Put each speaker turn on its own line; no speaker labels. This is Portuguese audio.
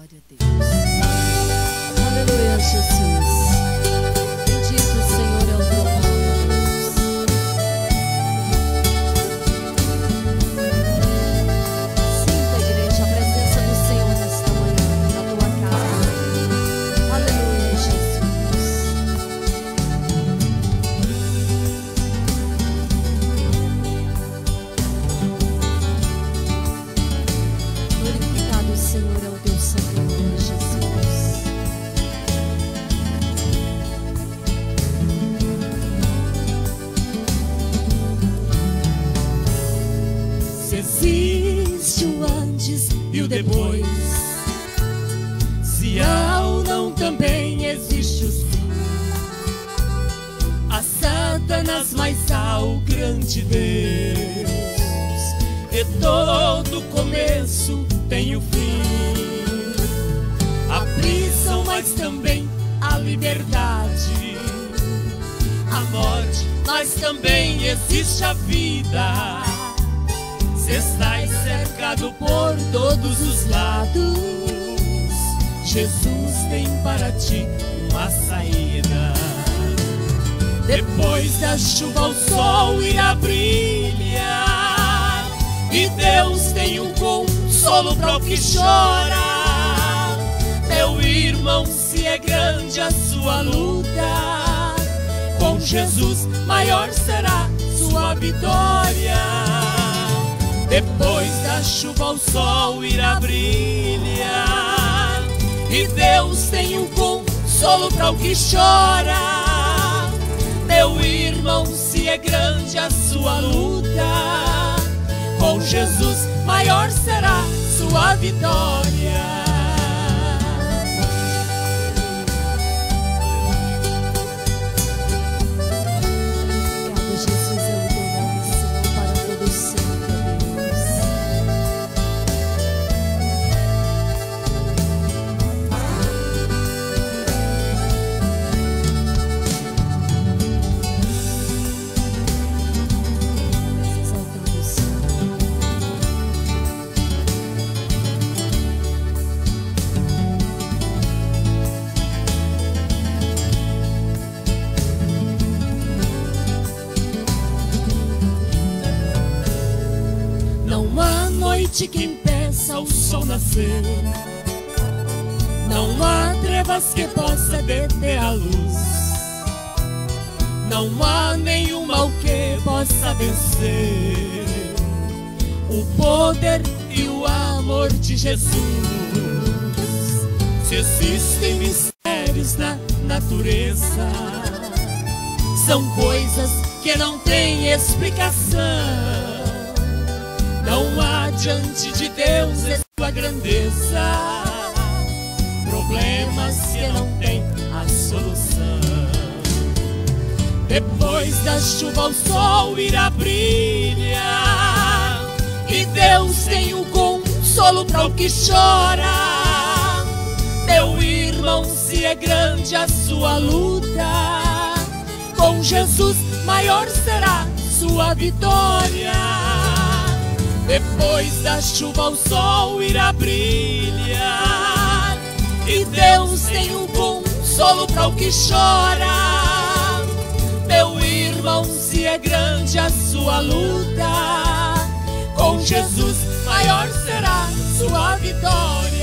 Glória a Deus. Aleluia, Jesus. Bendito o Senhor é o teu nome, Deus. Sinta, igreja, a presença do Senhor nesta manhã, na tua casa. Aleluia, Jesus. Glorificado o Senhor é o teu santo nome, Jesus.
Se existe o antes e o depois, se há ou não também existe o fim. A Satanás, mas há o grande Deus, e todo começo tem o fim. A prisão, mas também a liberdade. A morte, mas também existe a vida. Se estás cercado por todos os lados, Jesus tem para ti uma saída. Depois da chuva o sol irá brilhar, e Deus tem um consolo para o que chora. Meu irmão, se é grande a sua luta, com Jesus maior será sua vitória. Depois da chuva o sol irá brilhar, e Deus tem um consolo para o que chora. Meu irmão, se é grande a sua luta, com Jesus maior será sua vitória.
Obrigado, Jesus, é o teu nome, Senhor, para todo sempre, Deus. Exaltado o Senhor.
Não há noite que impeça o sol nascer, não há trevas que possa deter a luz, não há nenhum mal que possa vencer o poder e o amor de Jesus. Se existem mistérios na natureza, são coisas que não têm explicação. Não há diante de Deus sua grandeza, problemas que não têm a solução. Depois da chuva o sol irá brilhar, e Deus tem um consolo para o que chora. Meu irmão, se é grande a sua luta, com Jesus maior será sua vitória. Depois da chuva o sol irá brilhar, e Deus tem um consolo para o que chora. Meu irmão, se é grande a sua luta, com Jesus maior será sua vitória.